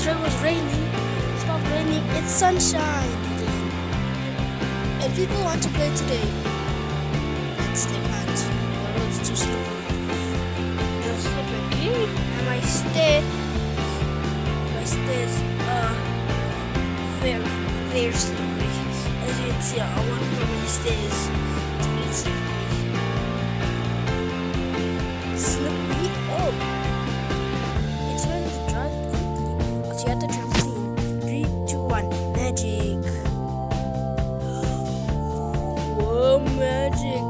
yesterday was raining. It stopped raining. It's sunshine again. And people want to play today. But they can't. The road's too slippery. It's slippery. And my stairs are very, very slippery. As you can see, I want to go the stairs. It's slippery. Oh. It's going to drive quickly. Because you have the trampoline. 3, 2, 1. Magic. Whoa, magic.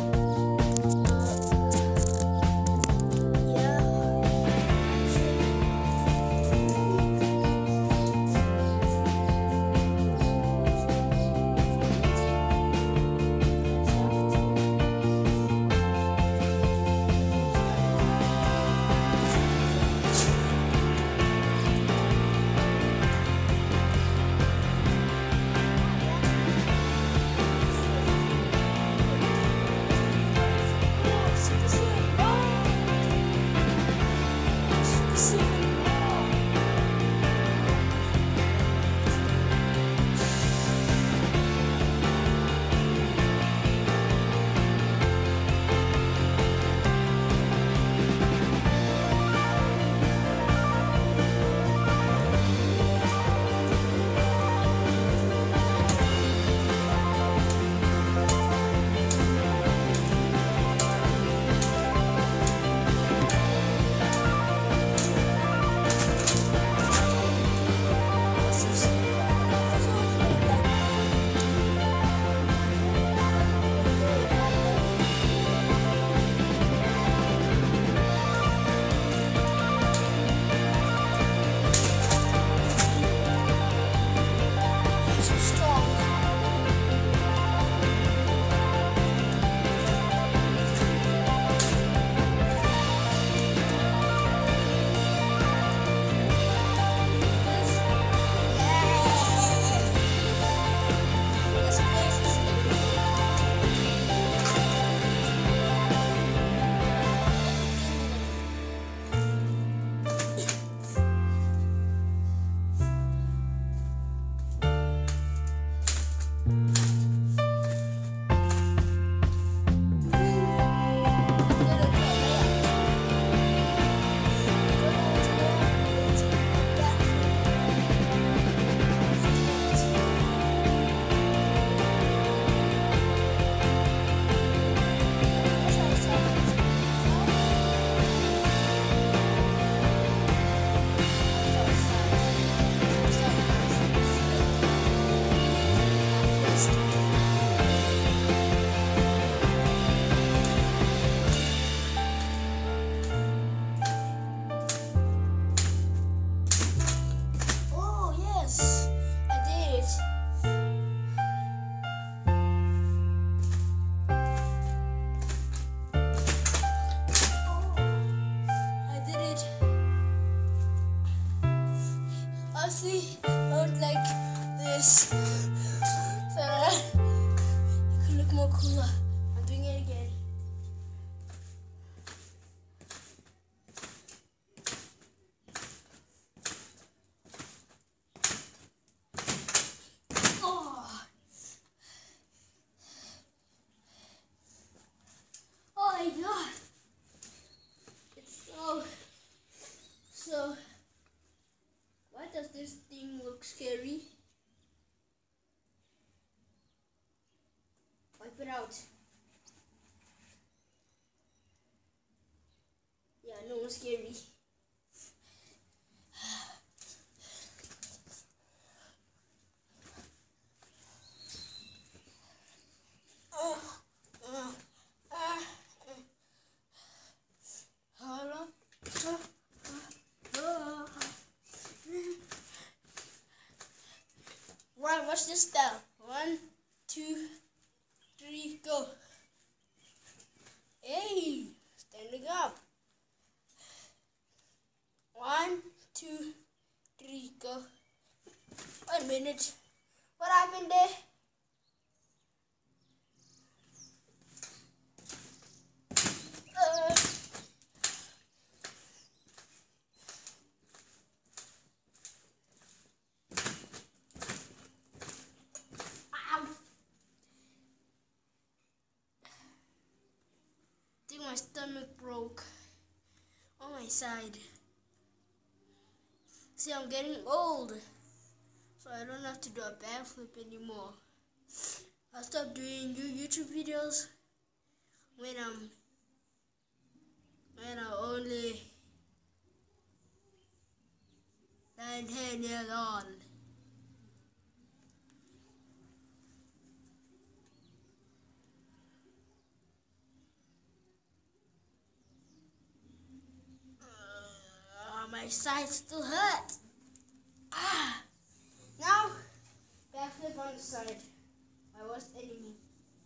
Honestly, I would like this so that it could look more cooler. I'm doing it again. Oh my god! It's so. Why does this thing look scary? Wipe it out. Yeah, no one's scary. Watch this style. 1, 2, 3, go. Hey, standing up. 1, 2, 3, go. 1 minute. What happened there? my stomach broke on my side. See, I'm getting old, so I don't have to do a backflip anymore. I'll stop doing YouTube videos when I'm only 10 years old. My side still hurts. Now, backflip on the side. My worst enemy.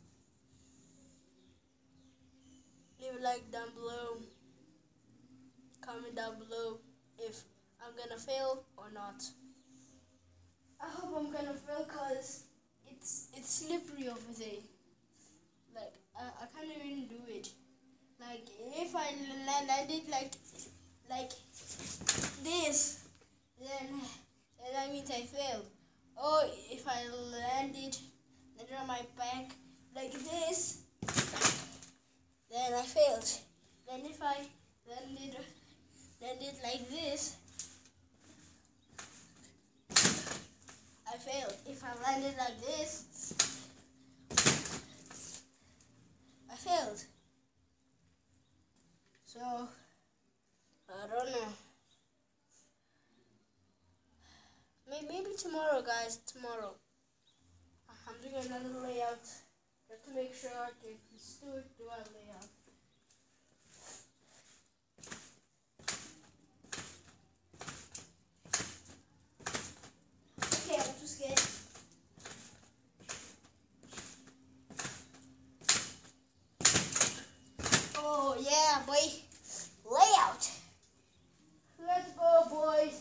Leave a like down below. Comment down below if I'm gonna fail or not. I hope I'm gonna fail because it's slippery over there. Like I can't even do it. Like if I land it like this, then that means I failed. Or if I land it on my back like this, then I failed. Then if I land it like this, I failed. If I landed like this, I failed. So I don't know. Maybe tomorrow, guys. Tomorrow I'm doing another layout just to make sure I can still do a layout. Okay, I'm too scared. Oh yeah, boy. Layout. Let's go, boys.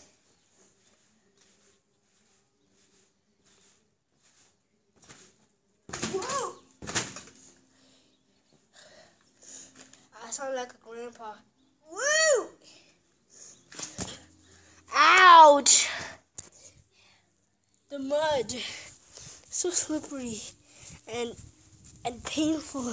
Whoa. I sound like a grandpa. Woo! Ouch! The mud, so slippery and painful.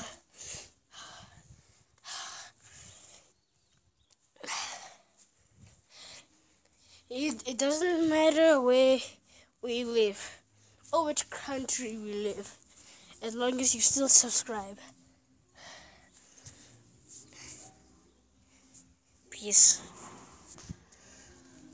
It doesn't matter where we live or which country we live, as long as you still subscribe. Peace.